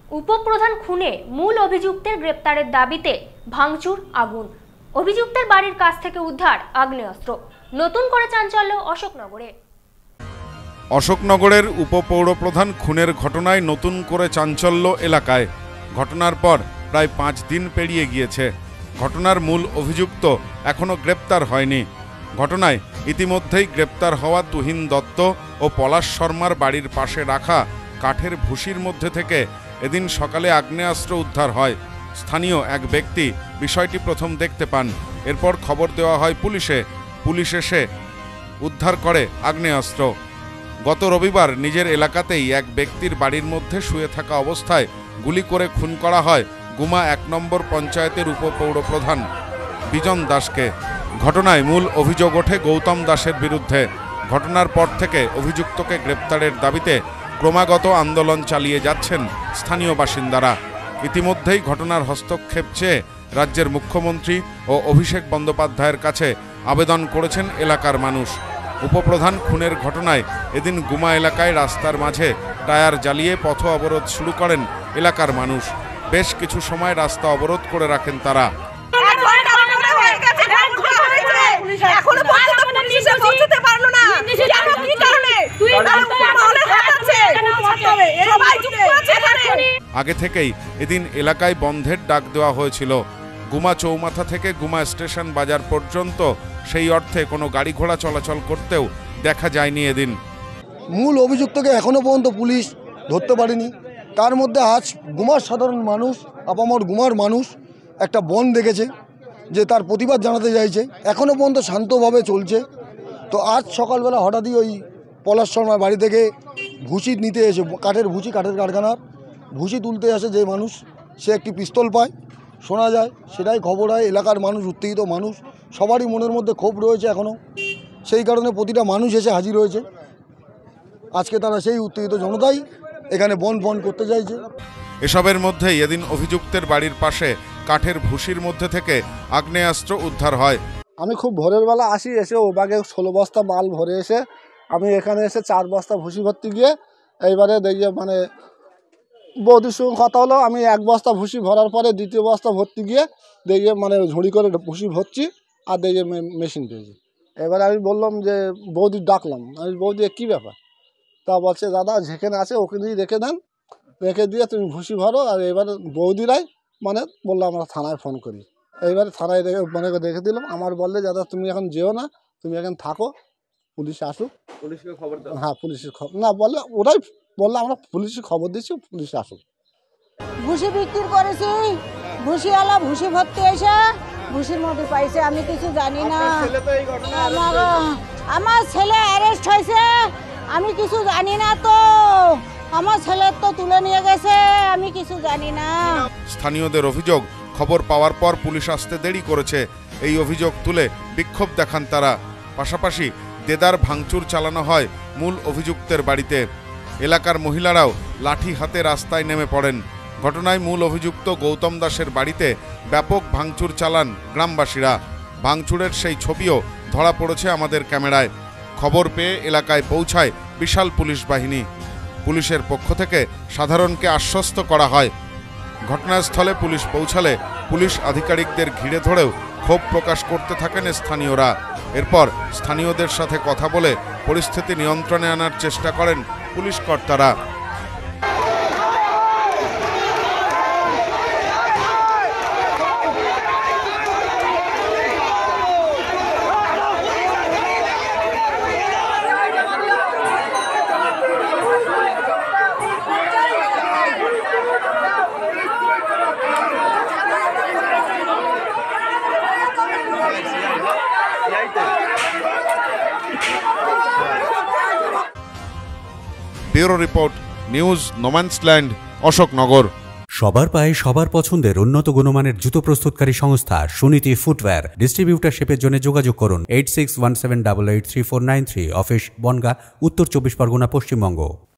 উপপ্রধান খুনে মূল অভিযুক্তের গ্রেপ্তারের দাবিতে ভাঙচুর আগুন। অভিযুক্তের বাড়ির কাছ থেকে উদ্ধার আগ্নেয়াস্ত্র। নতুন করে চাঞ্চল্য অশোকনগরে। অশোকনগরের উপপৌরপ্রধান খুনের ঘটনায় নতুন করে চাঞ্চল্য এলাকায়। ঘটনার পর প্রায় 5 দিন পেরিয়ে গিয়েছে। ঘটনার মূল অভিযুক্ত এখনো গ্রেপ্তার হয়নি। ঘটনায় ইতিমধ্যেই গ্রেপ্তার হওয়া তুহিন দত্ত ও পলাশ শর্মার বাড়ির পাশে রাখা কাঠের ভুসির মধ্যে থেকে এদিন সকালে আগ্নেয়াস্ত্র উদ্ধার হয়। স্থানীয় এক ব্যক্তি বিষয়টি প্রথম দেখতে পান। এরপর খবর দেওয়া হয় পুলিশে। পুলিশ এসে উদ্ধার করে আগ্নেয়াস্ত্র। গত রবিবার নিজের এলাকাতেই এক ব্যক্তির বাড়ির মধ্যে শুয়ে থাকা অবস্থায় গুলি করে খুন করা হয় গুমা 1 নম্বর পঞ্চায়েতের উপপৌরপ্রধান বিজন দাসকে। ঘটনায় মূল অভিযোগ ওঠে গৌতম দাসের বিরুদ্ধে। ঘটনার পর থেকে অভিযুক্তকে গ্রেপ্তারের দাবিতে ক্রমাগত আন্দোলন চালিয়ে যাচ্ছেন স্থানীয় বাসিন্দারা। ইতিমধ্যেই ঘটনার হস্তক্ষেপ চেয়ে রাজ্যের মুখ্যমন্ত্রী ও অভিষেক বন্দ্যোপাধ্যায়ের কাছে আবেদন করেছেন এলাকার মানুষ। উপপ্রধান খুনের ঘটনায় এদিন গুমা এলাকায় রাস্তার মাঝে টায়ার জ্বালিয়ে পথ অবরোধ শুরু করেন এলাকার মানুষ। বেশ কিছু সময় রাস্তা অবরোধ করে রাখেন তারা। আগে থেকেই এদিন এলাকায় বন্ধের ডাক দেওয়া হয়েছিল। গুমা চৌমাথা থেকে গুমা স্টেশন বাজার পর্যন্ত সেই অর্থে কোনো গাড়ি ঘোড়া চলাচল করতেও দেখা যায়নি এদিন। মূল অভিযুক্তকে এখনো পর্যন্ত পুলিশ ধরতে পারেনি। তার মধ্যে আজ গুমার সাধারণ মানুষ, আপামর গুমার মানুষ একটা বন্ধ দেখেছে, যে তার প্রতিবাদ জানাতে চাইছে। এখনো পর্যন্ত শান্তভাবে চলছে। তো আজ সকালবেলা হঠাৎই ওই পলাশ শর্মার বাড়ি থেকে ভুসি নিতে এসে, কাঠের ভুসি, কাঠের কারখানার ভুসি তুলতে আসে যে মানুষ, সে একটি পিস্তল পায় শোনা যায়। সেটাই খবর হয়। এলাকার মানুষ, উত্তেজিত মানুষ, সবারই মনের মধ্যে ক্ষোভ রয়েছে এখনও। সেই কারণে প্রতিটা মানুষ এসে হাজির হয়েছে। আজকে তারা সেই উত্তেজিত জনতাই এখানে বন করতে চাইছে। এসবের মধ্যেই এদিন অভিযুক্তের বাড়ির পাশে কাঠের ভুসির মধ্যে থেকে আগ্নেয়াস্ত্র উদ্ধার হয়। আমি খুব ভোরের বেলা আসি, এসে ও বাগে 16 বস্তা মাল ভরে এসে আমি এখানে এসে 4 বস্তা ভুসি ভর্তি গিয়ে এইবারে দেখি মানে বৌদির সঙ্গে কথা হলো। আমি 1 বস্তা ভুসি ভরার পরে 2য় বস্তা ভর্তি গিয়ে দেখি মানে ঝুড়ি করে ভুসি ভরছি আর দেখি মেশিন পেয়েছি। এবারে আমি বললাম যে বৌদি ডাকলাম, আমি বৌদি কী ব্যাপার? তা বলছে দাদা যেখানে আছে ওখানেই রেখে দেন, রেখে দিয়ে তুমি ভুসি ভরো। আর এবারে বৌদিরাই মানে বললো আমরা থানায় ফোন করি। এইবারে থানায় রেখে দিলাম। আমার বললে দাদা তুমি এখন যেও না, তুমি এখন থাকো, পুলিশ আসুক। পুলিশকে খবর দাও? হ্যাঁ, পুলিশের খবর না বললে, ওরাই বললো আমরা পুলিশের খবর দিচ্ছি, পুলিশ আসুক। ভুসি বিক্রি করেছি, ভুসিওয়ালা ভুসি ভর্তি এসে ভুসির মধ্যে পাইছে, আমি কিছু জানি না। আমার ছেলে অ্যারেস্ট হয়েছে, আমি কিছু জানি না। তো আমার ছেলের তো তুলে নিয়ে গেছে, আমি কিছু জানি না। স্থানীয়দের অভিযোগ, খবর পাওয়ার পর পুলিশ আসতে দেরি করেছে। এই অভিযোগ তুলে বিক্ষোভ দেখান তারা। পাশাপাশি দেদার ভাঙচুর চালানো হয় মূল অভিযুক্তের বাড়িতে। এলাকার মহিলারাও লাঠি হাতে রাস্তায় নেমে পড়েন। ঘটনায় মূল অভিযুক্ত গৌতম দাসের বাড়িতে ব্যাপক ভাঙচুর চালান গ্রামবাসীরা। ভাঙচুরের সেই ছবিও ধরা পড়েছে আমাদের ক্যামেরায়। খবর পেয়ে এলাকায় পৌঁছায় বিশাল পুলিশ বাহিনী। পুলিশের পক্ষ থেকে সাধারণকে আশ্বস্ত করা হয়। ঘটনাস্থলে পুলিশ পৌঁছালে পুলিশ আধিকারিকদের ঘিরে ধরেও ক্ষোভ প্রকাশ করতে থাকেন স্থানীয়রা। এরপর স্থানীয়দের সাথে কথা বলে পরিস্থিতি নিয়ন্ত্রণে আনার চেষ্টা করেন পুলিশ কর্তারা। Bureau report, news no man's land, Ashoknagar. সবার পায়ে সবার পছন্দের উন্নত গুণমানের জুতো প্রস্তুতকারী সংস্থা সুনীতি ফুটওয়্যার। ডিস্ট্রিবিউটারশিপের জন্য যোগাযোগ করুন 8617883493, অফিস বনগাঁ, উত্তর 24 পরগনা, পশ্চিমবঙ্গ।